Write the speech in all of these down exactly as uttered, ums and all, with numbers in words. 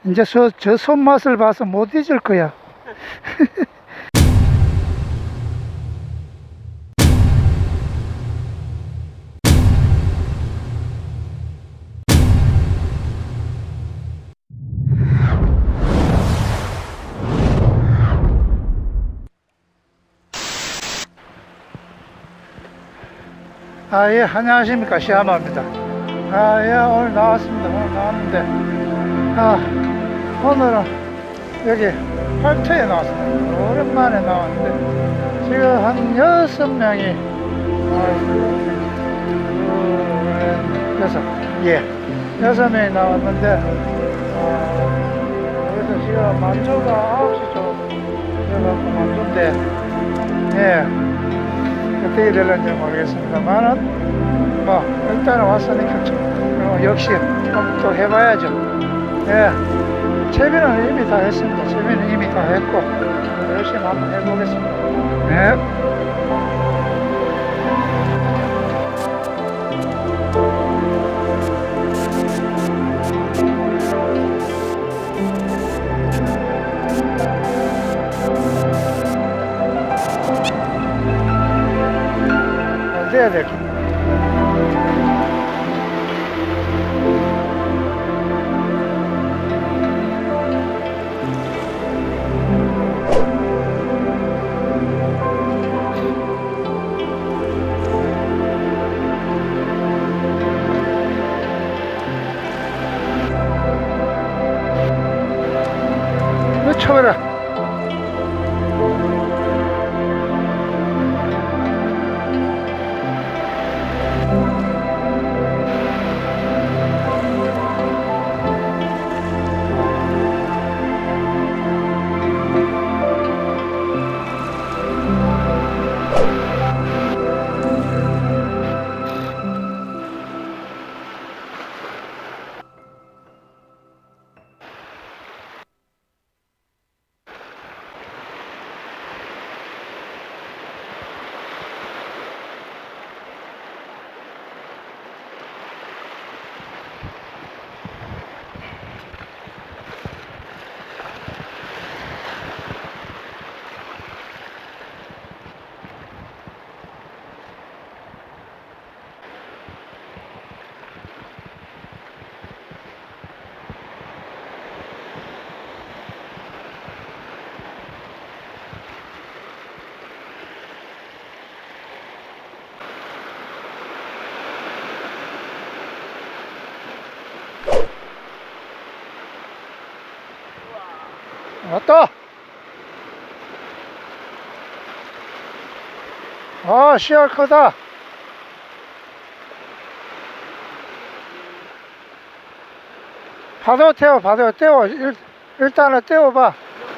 이제 저, 저 손맛을 봐서 못 잊을 거야. 아, 예, 안녕하십니까. 시아마입니다. 아, 예, 오늘 나왔습니다. 오늘 나왔는데, 아, 오늘은 여기 팔터에 나왔습니다. 오랜만에 나왔는데, 지금 한 여섯 명이 나와있습니다. 둘, 여섯, 예, 여섯 명이 나왔는데, 어, 그래서 지금 만조가 아홉 시 좀 되어갖고 만조인데, 예. 어떻게 될는지 모르겠습니다만은 뭐 일단은 왔으니까 좀, 어, 역시 또 해봐야죠. 예, 채비는 이미 다 했습니다. 채비는 이미 다 했고 열심히 한번 해보겠습니다. 네. 돼야 될 겁니다. 왜 쳐라. 왔다. 아, 씨알 크다. 파도 태워, 파도 태워. 일, 일단은 태워봐.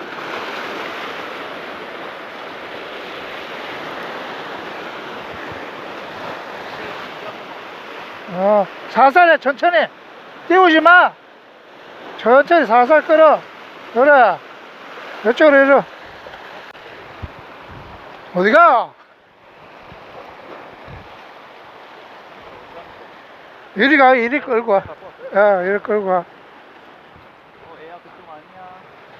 어, 살살 해, 천천히. 띄우지 마. 천천히 살살 끌어. 그래. 이쪽으로 이리. 어디가? 이리 가, 이리 끌고 와. 야, 이리 끌고 와. 어, 애야 그쪽 아니야.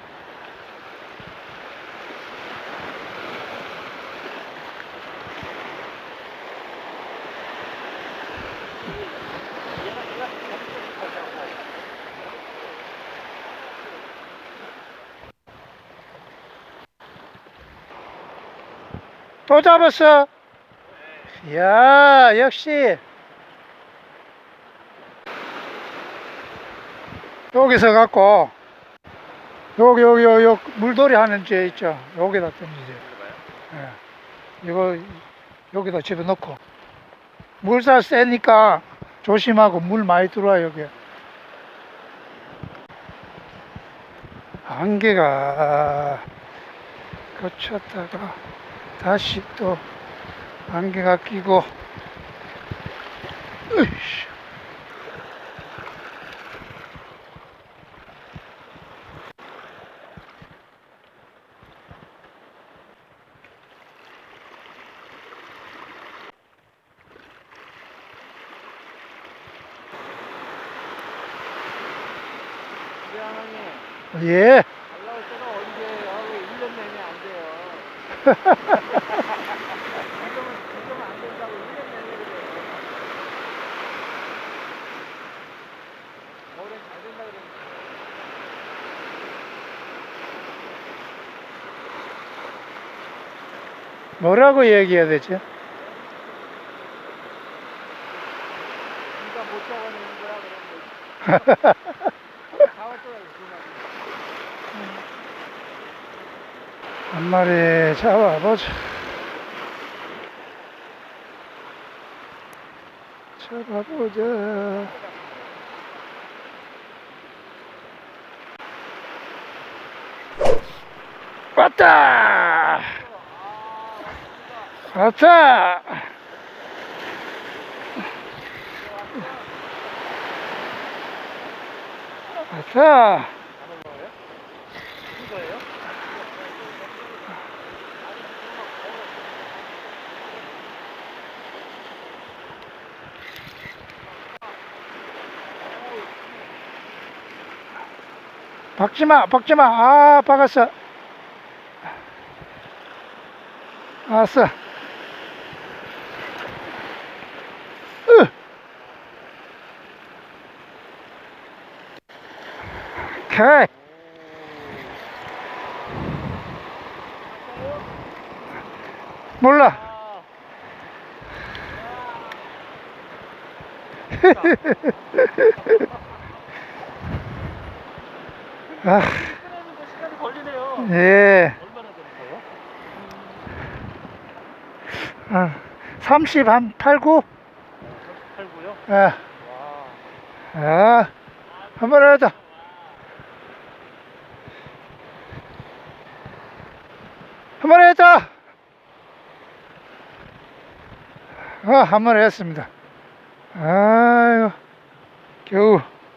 또 잡았어. 이야, 역시. 여기서 갖고, 여기, 여기, 여기, 여기 물돌이 하는 데 있죠. 여기다 던지세요. 예. 이거, 여기다 집어넣고. 물살 세니까 조심하고 물 많이 들어와, 여기. 안개가 거쳤다가 다시 또 안개가 끼고, 으이씨. 대장님, 예. 잘 나올 때가 언제예요? 왜 일 년 내면 안 돼요? 지금은, 지금은 안 된다고 일 년 내면 그래요. 겨울엔 잘 된다 그러니까. 뭐라고 얘기해야 되지? 네가 못 잡아내는 거야, 그런 거. 잡을 거야, 그만. 한 마리 잡아보자. 잡아보자. 왔다! 왔다! 왔다! 이거예요? 박지마, 박지마. 아, 박았어. 왔어. 으. 오케이. 몰라. 아, 끊는데 시간이 걸리네요. 예. 얼마나 되는 거예요? 아, 삼십, 한 팔, 구? 팔, 구요? 예. 와. 아, 한 번 하자. 한 번 했다. 아, 한 번 했습니다. 아이고, 겨우.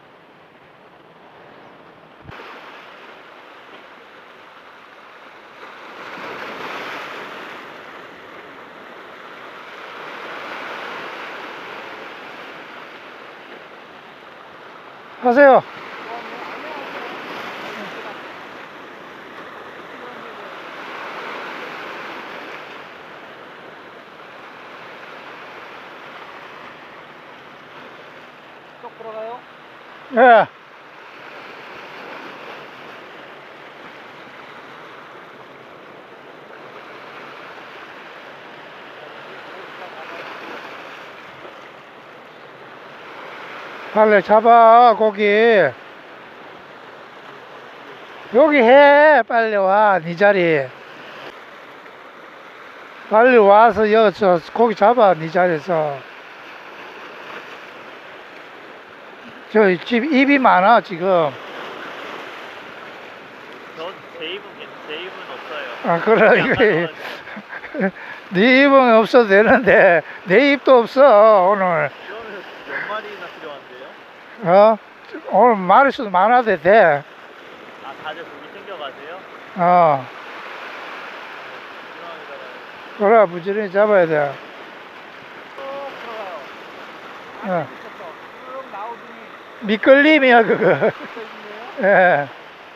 하세요. 쏙 들어가요? 예. 빨리 잡아, 고기. 여기 해. 빨리 와, 네 자리. 빨리 와서 여기서 고기 잡아, 네 자리에서. 저 집 입이 많아, 지금. 전제 입은 제 입은 없어요. 아, 그래, 이거. 네 입은 없어도 되는데, 내 입도 없어, 오늘. 그러면 몇 마리나 필요한데요? 어? 오늘 마리수도 많아도 돼. 아, 다들 고기 챙겨가세요? 어. 부지런하게 잡아요. 그래, 부지런히 잡아야 돼. 쏙 들어가요. 어. 아, 쭉 나오더니 밑걸림이야, 그거. 있네요. 예.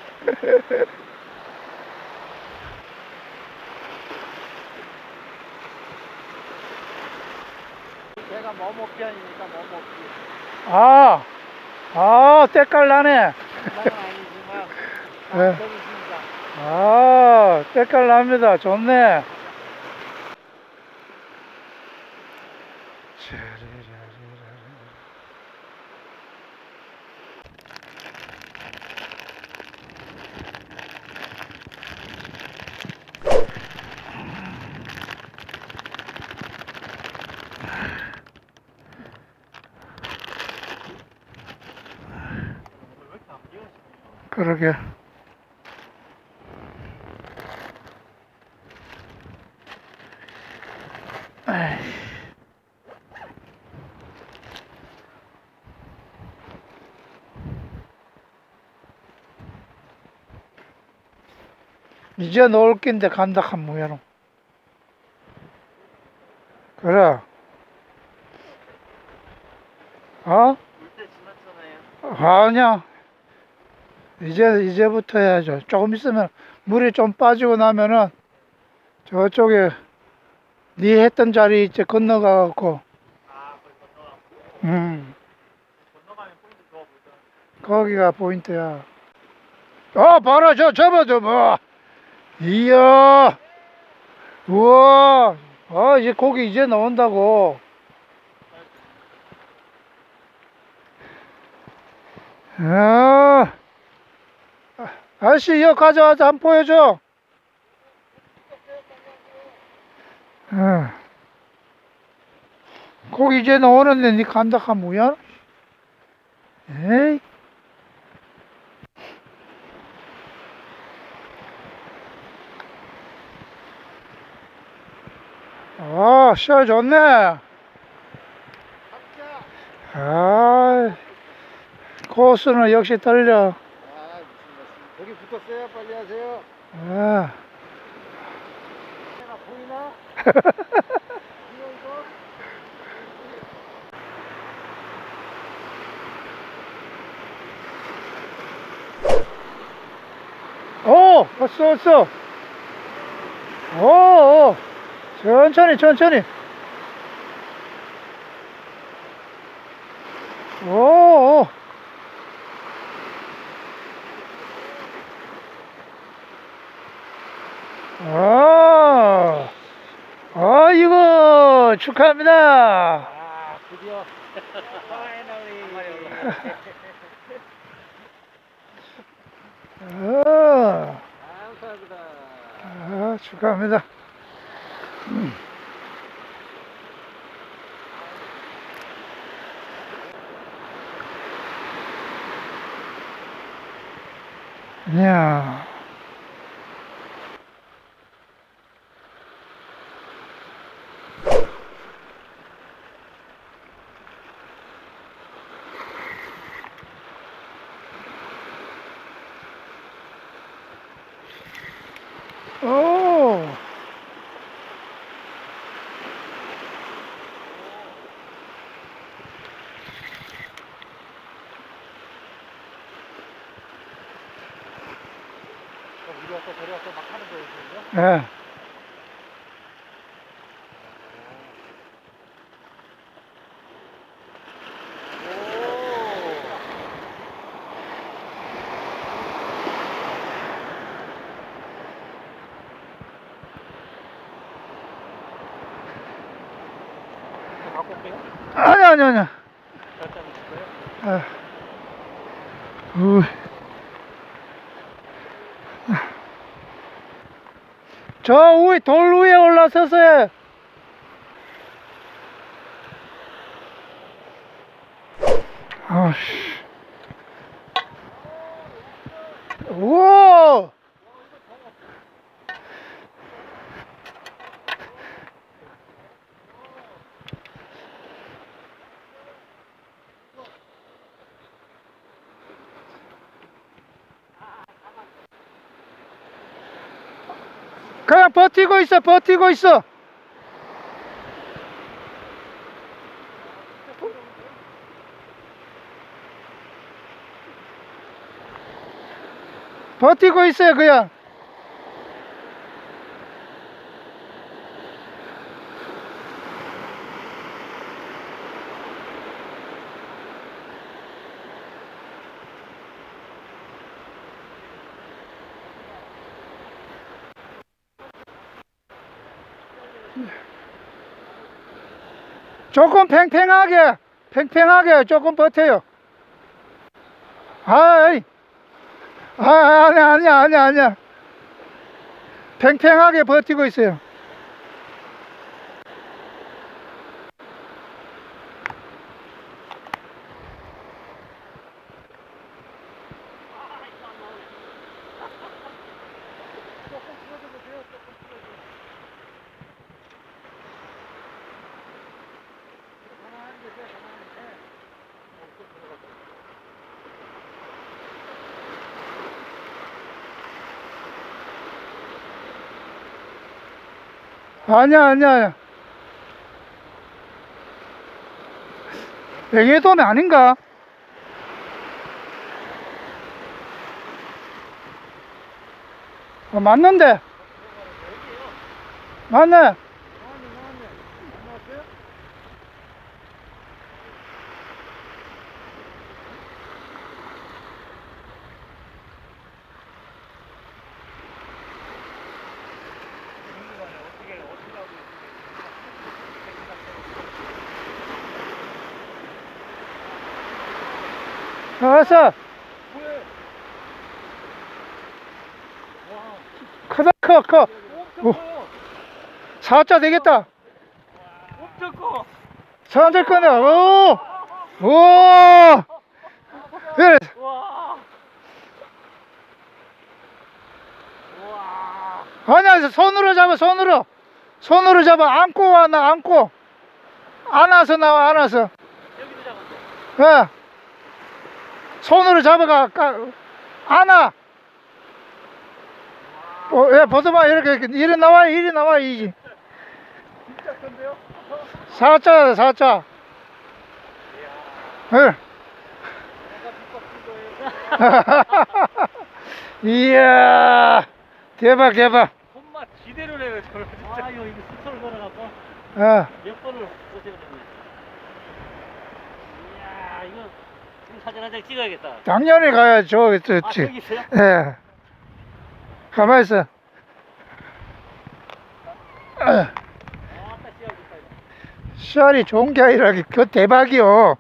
제가 머먹기하니까 머먹기. 아, 아, 때깔 나네. 장난은 아니지만 네. 재밌습니다. 아, 때깔 납니다. 좋네. 그러게. 아이. 이제 놓을 낀데 간다 한 무야로. 그래. 어? 물 때 지났잖아요. 아니야. 이제, 이제부터 해야죠. 조금 있으면 물이 좀 빠지고 나면은 저쪽에 네 했던 자리 이제 건너가 갖고, 아, 거기 건너가고. 음, 건너가면 포인트 좋아 보이더라. 거기가 포인트야. 어, 봐라, 저, 접어, 접어. 이야, 우와, 아, 이제 고기 이제 나온다고. 아, 아저씨, 이거 가져와서 한번 보여줘. 어. 고기 이제 나오는데 니 간다 하면 뭐야? 에이. 아, 시야 좋네. 아, 코스는 역시 떨려. 아, 무슨 말씀. 거기 붙었어요. 빨리 하세요. 아, 내가 보이나? 이거 이거. 오, 왔어, 왔어. 오, 오, 천천히, 천천히. 오, 오. 아, 아이고, 축하합니다. 아, 드디어. 파이널리. 아, 감사합니다. 아, 축하합니다. 음. 이야. 오. 우리 왔어, 저리 왔어, 막 하는 거예요, 지금요? 예. 오. 갖고 올게요. 아니, 아니, 아니. 잘 잡으실 거예요? 아. 우. 저 위에, 돌 위에 올라서서 아씨. 우와! 그냥 버티고 있어, 버티고 있어. 버티고 있어요, 그냥. 조금 팽팽하게, 팽팽하게 조금 버텨요. 아이, 아, 아니야, 아니야, 아니야, 아니야. 팽팽하게 버티고 있어요. 아니야, 아니야, 아니야. 뱅에돔이 아닌가? 어, 맞는데? 맞네. 알았어. 크다, 커, 커. 오, 사자 되겠다. 엄청 커. 사자 거네. 오, 오. 그래. 와. 와. 아니야, 손으로 잡아, 손으로. 손으로 잡아. 안고 와, 나 안고. 안아서 나와, 안아서. 여기도 잡았어. 예. 손으로 잡아가, 까, 안아. 어, 예, 보더만, 이렇게, 이렇게, 이리 나와, 이리 나와, 이지. 진짜 큰데요? 사자다, 사자. 예. 내가 비법 준 거예요. 이야, 대박, 대박. 손맛 지대로 내요, 저를 진짜. 아, 이거, 이거 스토를 걸어갖고 예. 몇 번을 어떻게 되네. 이야, 이거, 지금 사진 한 장 찍어야겠다. 당연히 가야죠, 저기, 아, 저, 저기 있어요? 예. 가만히 있어. 아, 딱 찍어야겠다, 이거. 씨알이 좋은 게 아니라, 그 대박이요.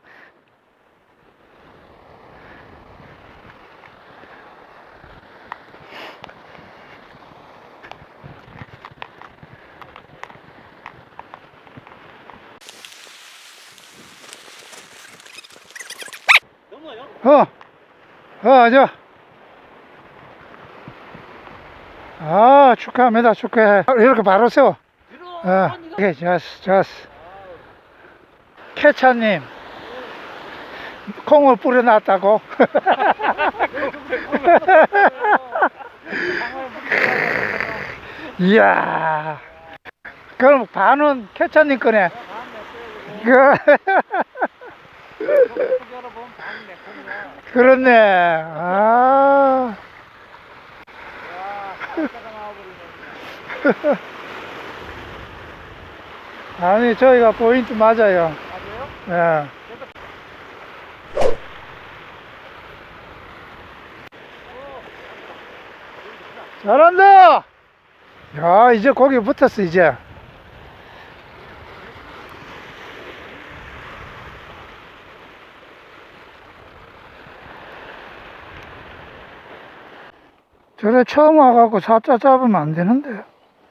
넘어요? 어, 어, 저. 아, 축하합니다, 축하해. 이렇게 바로 세워. 들어! 어, 오케이, 좋았어, 좋았어. 캐차님, 콩을 뿌려놨다고. 이야, 그럼 반은 캐차님 거네. 그, 그렇네. 아. 아니, 저희가 포인트 맞아요. 맞아요? 예. 잘한다! 야, 이제 고기 붙었어, 이제. 저래 처음 와갖고 사자 잡으면 안 되는데.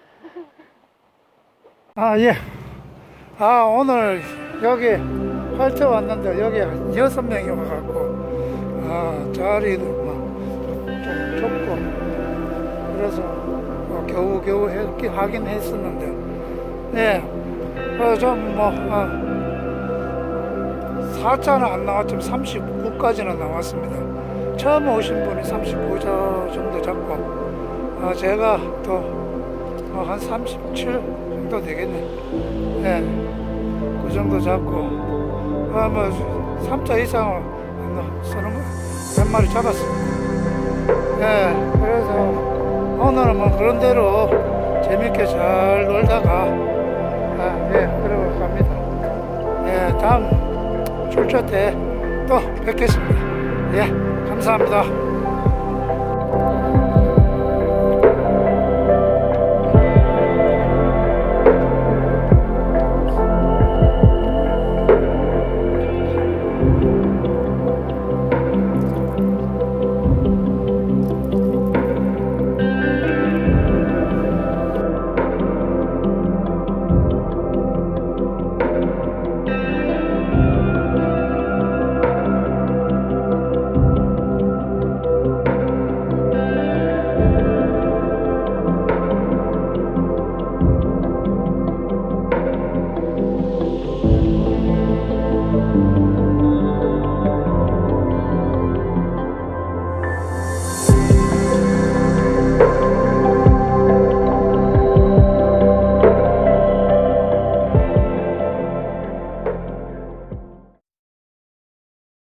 아, 예. 아, 오늘 여기 활터 왔는데 여기 한 여섯 명이 와갖고, 아, 자리도 좀 좁고, 그래서 뭐 겨우겨우 해, 하긴 했었는데, 예. 어, 좀 뭐, 아, 사자는 안 나왔지만 삼십구까지는 나왔습니다. 처음 오신 분이 삼십구 정도 잡고, 아, 제가 또 한 삼십칠 정도 되겠네. 예, 그 정도 잡고, 아, 뭐 삼 자 이상을 쓰는 거 몇 마리 잡았습니다. 예, 그래서 오늘은 뭐 그런 대로 재밌게 잘 놀다가, 아, 예, 그러고 갑니다. 예, 다음 출조 때 또 뵙겠습니다. 예, 감사합니다.